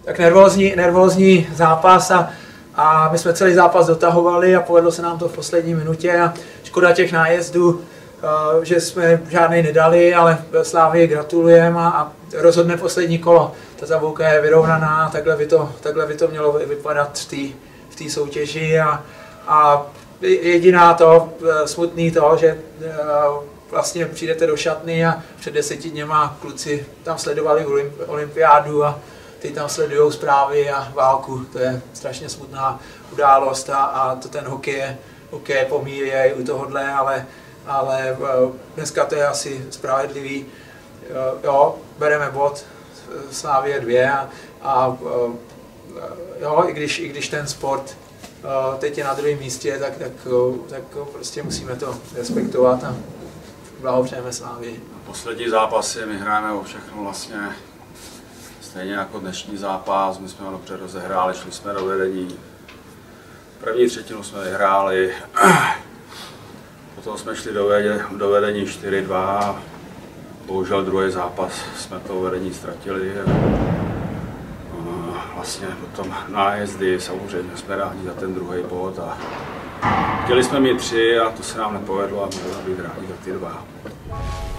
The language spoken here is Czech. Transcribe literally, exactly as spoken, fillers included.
tak nervózní, nervózní zápas a, a my jsme celý zápas dotahovali a povedlo se nám to v poslední minutě a škoda těch nájezdů, že jsme žádnej nedali, ale Slávii gratulujeme a, a rozhodne poslední kolo. Ta tabulka je vyrovnaná, takhle by to, takhle by to mělo vypadat v té v té soutěži a, a jediná to, smutný to, že vlastně přijdete do šatny a před deseti dněma kluci tam sledovali olympiádu a ty tam sledují zprávy a válku. To je strašně smutná událost a, a to ten hokej je, hokej pomíje u tohohle, ale, ale dneska to je asi spravedlivý. Jo, bereme bod Slávie dvě a, a jo, i když, i když ten sport teď je na druhém místě, tak, tak, tak prostě musíme to respektovat a blahopřejeme Slávii. Poslední zápasy my hrajeme o všechno vlastně stejně jako dnešní zápas. My jsme ho dobře rozehráli, šli jsme do vedení. První třetinu jsme vyhráli, potom jsme šli do, vedě, do vedení čtyři dva. Bohužel druhý zápas jsme to vedení ztratili. Vlastně potom nájezdy, samozřejmě jsme rádi za ten druhý bod a chtěli jsme mít tři a to se nám nepovedlo a měli být rádi za ty dva.